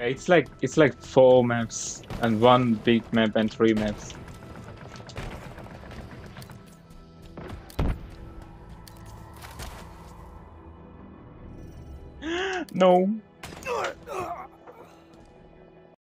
It's like 4 maps and one big map and 3 maps. No.